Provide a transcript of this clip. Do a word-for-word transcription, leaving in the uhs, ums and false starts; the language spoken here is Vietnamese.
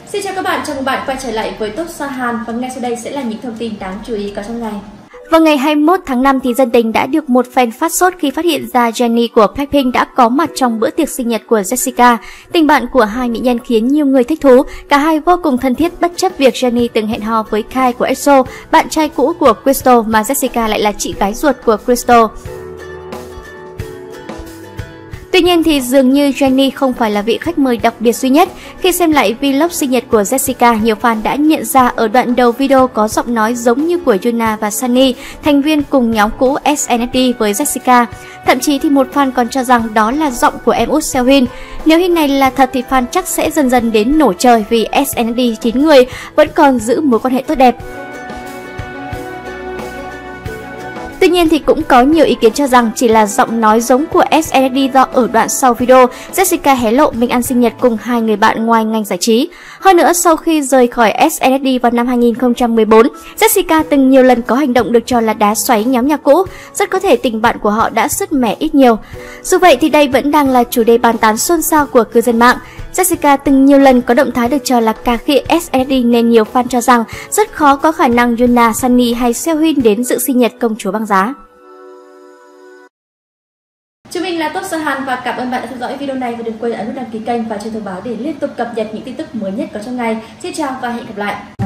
Xin chào các bạn, chào mừng bạn quay trở lại với Top Sao Hàn và ngay sau đây sẽ là những thông tin đáng chú ý có trong ngày. Vào ngày hai mươi mốt tháng năm thì dân tình đã được một fan phát sốt khi phát hiện ra Jennie của Blackpink đã có mặt trong bữa tiệc sinh nhật của Jessica. Tình bạn của hai mỹ nhân khiến nhiều người thích thú, cả hai vô cùng thân thiết bất chấp việc Jennie từng hẹn hò với Kai của e ích o, bạn trai cũ của Crystal mà Jessica lại là chị gái ruột của Crystal. Tuy nhiên thì dường như Jennie không phải là vị khách mời đặc biệt duy nhất. Khi xem lại vlog sinh nhật của Jessica, nhiều fan đã nhận ra ở đoạn đầu video có giọng nói giống như của Yuna và Sunny, thành viên cùng nhóm cũ ét en ét đê với Jessica. Thậm chí thì một fan còn cho rằng đó là giọng của em út Seohyun. Nếu hình này là thật thì fan chắc sẽ dần dần đến nổ trời vì ét en ét đê chín người vẫn còn giữ mối quan hệ tốt đẹp. Tuy nhiên thì cũng có nhiều ý kiến cho rằng chỉ là giọng nói giống của ét en ét đê do ở đoạn sau video Jessica hé lộ mình ăn sinh nhật cùng hai người bạn ngoài ngành giải trí. Hơn nữa, sau khi rời khỏi ét en ét đê vào năm hai nghìn không trăm mười bốn, Jessica từng nhiều lần có hành động được cho là đá xoáy nhóm nhạc cũ, rất có thể tình bạn của họ đã sứt mẻ ít nhiều. Dù vậy thì đây vẫn đang là chủ đề bàn tán xôn xao của cư dân mạng. Jessica từng nhiều lần có động thái được cho là cà khịa ét en ét đê nên nhiều fan cho rằng rất khó có khả năng Yuna, Sunny hay Seohyun đến dự sinh nhật công chúa băng giá. Chúng mình là Top Sao Hàn và cảm ơn bạn đã theo dõi video này và đừng quên ấn nút đăng ký kênh và chuông thông báo để liên tục cập nhật những tin tức mới nhất có trong ngày. Xin chào và hẹn gặp lại.